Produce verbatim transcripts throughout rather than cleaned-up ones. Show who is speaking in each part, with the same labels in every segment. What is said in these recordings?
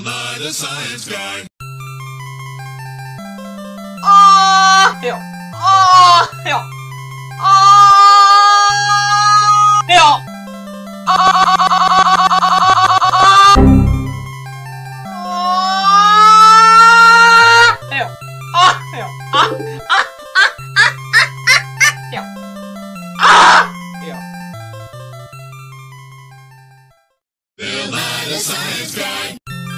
Speaker 1: Bill Nye the Science Guy.
Speaker 2: Ah, hill. Ah, hill. Ah, hill. Ah, hill. Ah, hill. Ah, ah, ah, ah, ah, hill. Ah, hill.
Speaker 1: Bill Nye the Science Guy.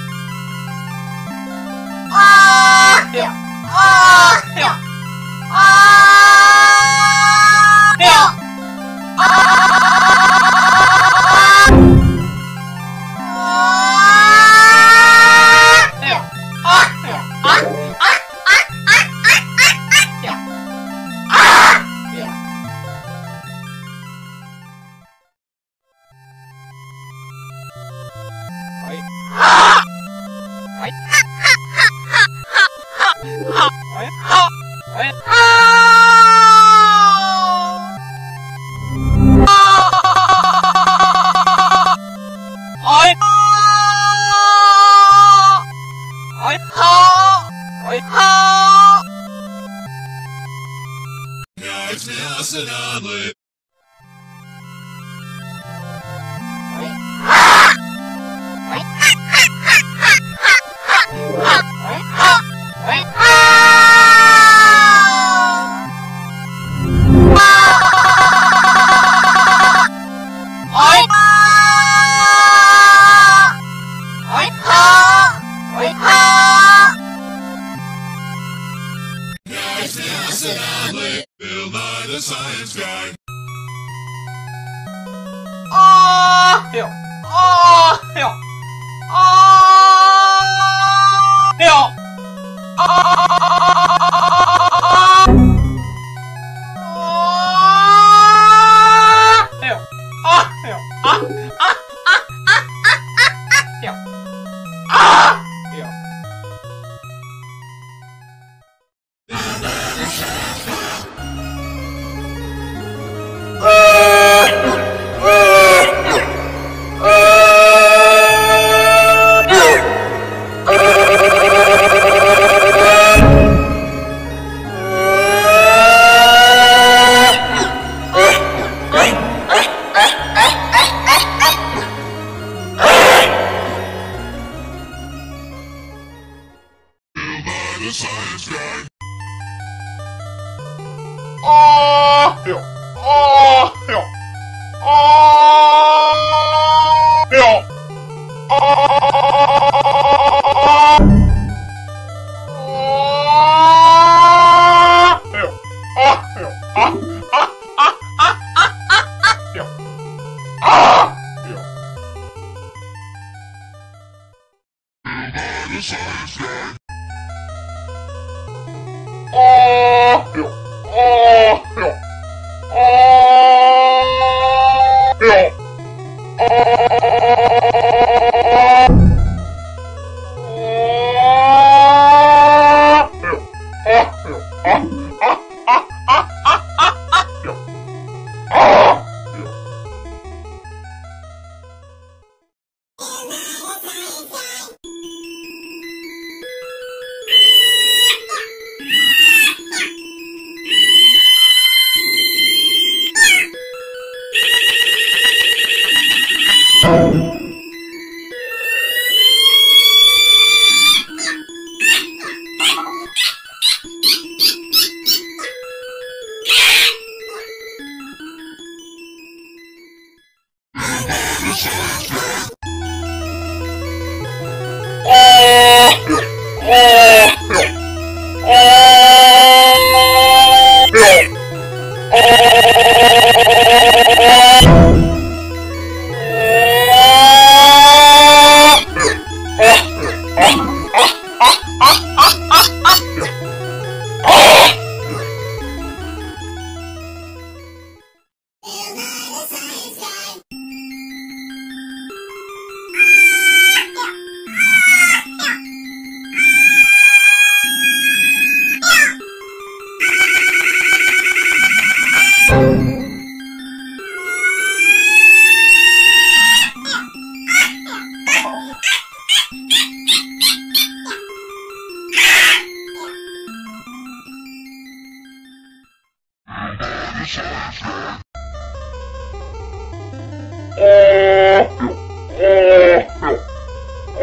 Speaker 2: Ah, hill. Ah, hill. Ah, hill.
Speaker 1: It's me, Austin Onley. It's me, Austin Onley. Bill Nye the Science Guy.
Speaker 2: Ah, hill. Ah, hill. Ah, hill. Ah, hill. Ah, hill. Ah, ah, ah, ah, ah, hill. Ah, hill.
Speaker 1: The Science Guy.
Speaker 2: Ah, hill. Ah, hill. Ah, hill. Ah, hill. Ah, hill. Ah, ah, ah, ah, ah, ah, hill. Ah, hill.
Speaker 1: The Science Guy.
Speaker 2: Ah, hill. Ah, hill. Ah, hill.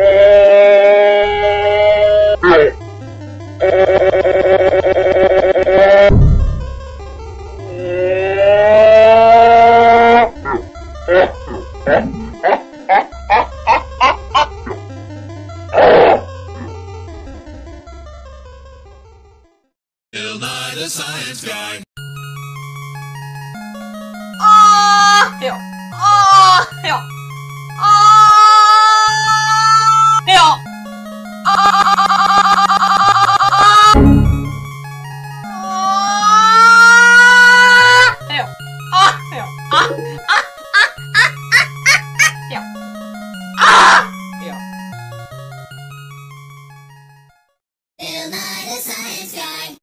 Speaker 1: Bill Nye the Science Guy.
Speaker 2: Ah! Hill. Ah! Hill. Ah! Hill. Ah! Hill. Ah! Hill. Ah! Ah! Ah! Ah! Ah! Hill. Ah! Hill.
Speaker 3: Bill Nye the Science Guy.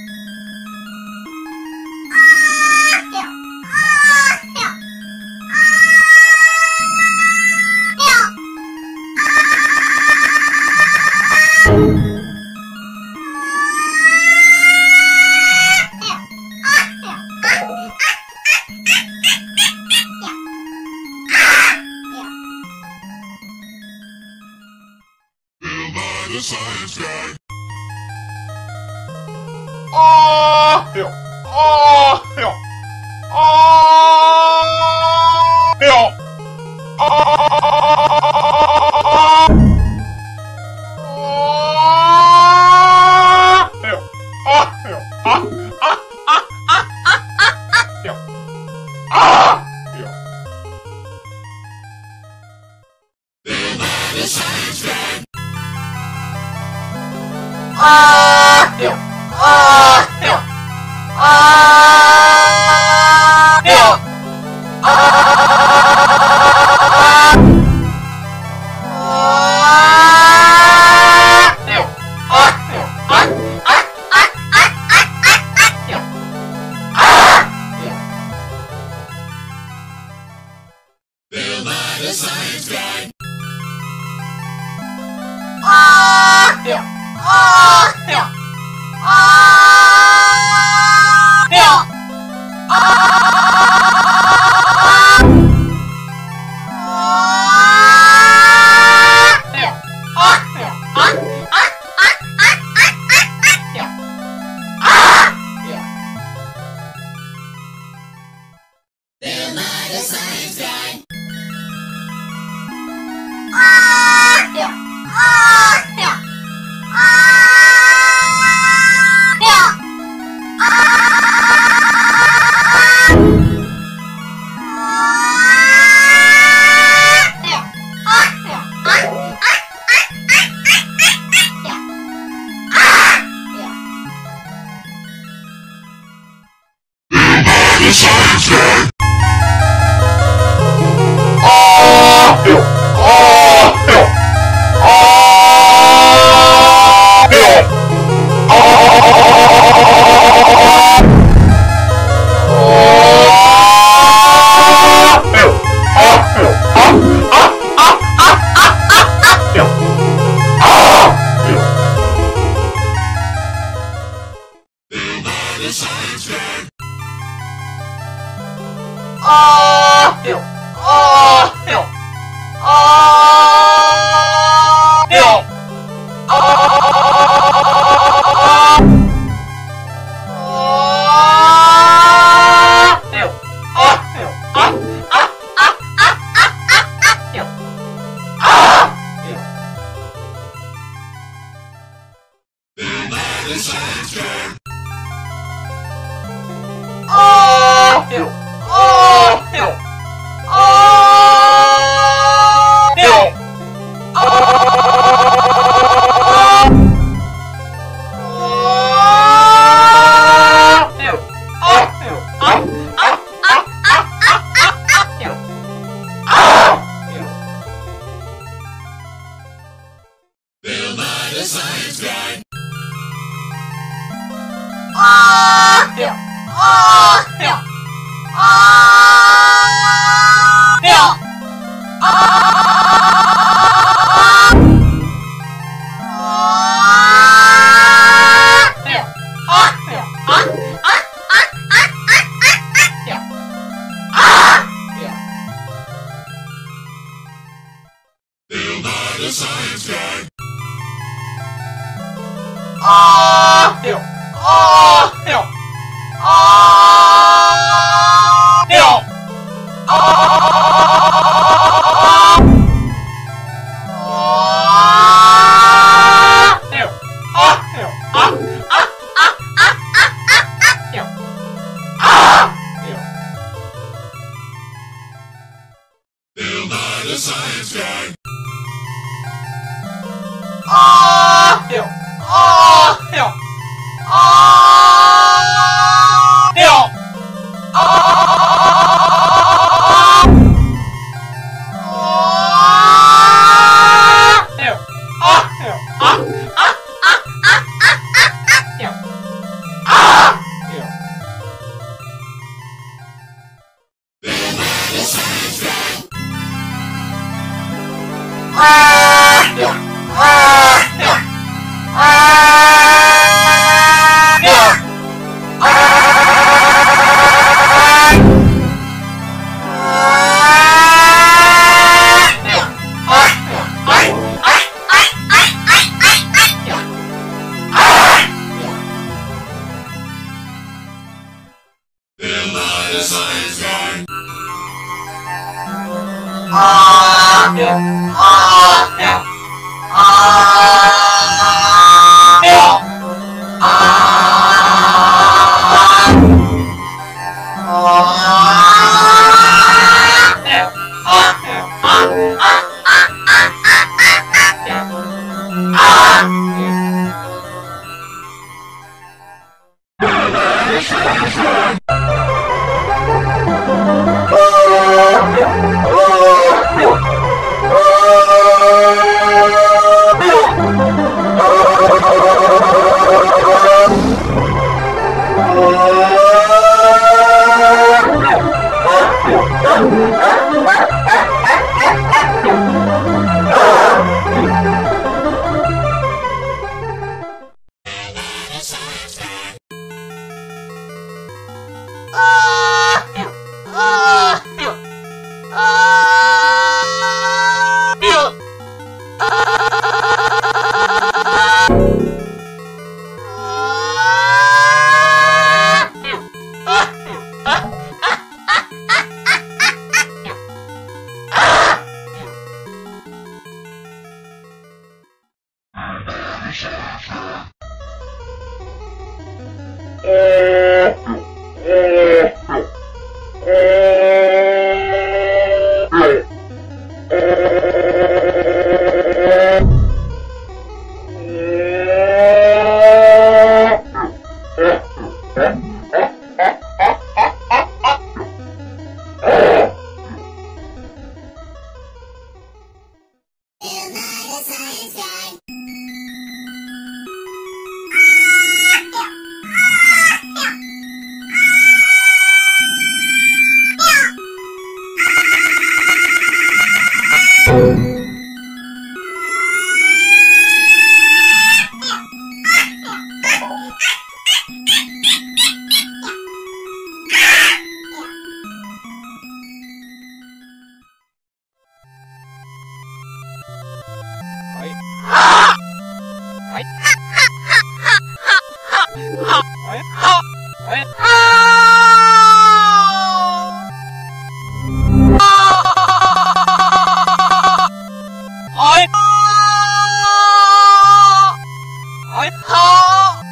Speaker 1: Bill Nye the Science Guy.
Speaker 2: Ah! Hill. Ah! Hill. Ah! Hill. Ah! Hill. Ah! Hill. Ah! Ah! Ah! Ah! Ah! Ah! Hill. Ah! Hill.
Speaker 1: Bill Nye the Science Guy.
Speaker 2: Ah! Hill. Ah! Hill. Ah! Hill.
Speaker 1: Bill Nye the Science Guy.
Speaker 2: Ah! Hill. Ah! Hill. Ah! Hill.
Speaker 3: Bill Nye the Science Guy.
Speaker 1: The Science Guy.
Speaker 2: Ah! Hill. Ah! Hill. Ah! Hill.
Speaker 1: Bill Nye the Science Guy.
Speaker 2: Ah! Hill. Ah! Hill. Ah! Hill. Ah! Hill. Ah! Hill. Ah! Ah! Ah! Ah! Ah! Ah! Hill. Ah! Hill.
Speaker 1: Bill Nye the Science Guy.
Speaker 2: Ah! Hill. Ah! Hill. Ah! Hill. Ah! Hill. Ah! Hill. Ah! Ah! Ah! Ah! Ah! Ah! Hill. Ah! Hill.
Speaker 1: Bill Nye the Science Guy.
Speaker 2: Ah! Hill. Ah! Hill. Ah! Hill.
Speaker 1: Bill Nye the Science science guy.
Speaker 2: Ah! Ew. Ah! Ew. Ah! Ew. Ah! Ew. Ah! Ew. Ah! Ah! Ah! Ah! Ah! Ah! Ew. Ah! Ew.
Speaker 1: Bill Nye the science guy.
Speaker 2: Ah! Ew. Ah! Ew. Ah! Ew. Ah! Ew. Ah! Ew. Ah! Ah! Ah! Ah! Ah! Ah! Ew. Ah! Ew.
Speaker 1: Bill Nye the science guy.
Speaker 2: Ah! Ew. Ah! Ew. Ah! Ew.
Speaker 1: Bill Nye the science guy.
Speaker 2: Ah! Ew. Ah! Ew. Ah! Ew.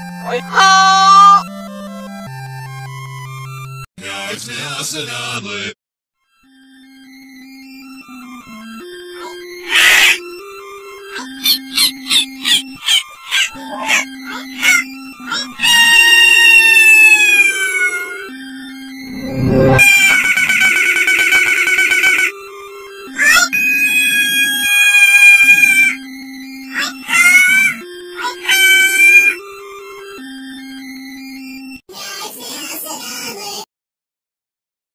Speaker 1: Now it's Nelson Omelet.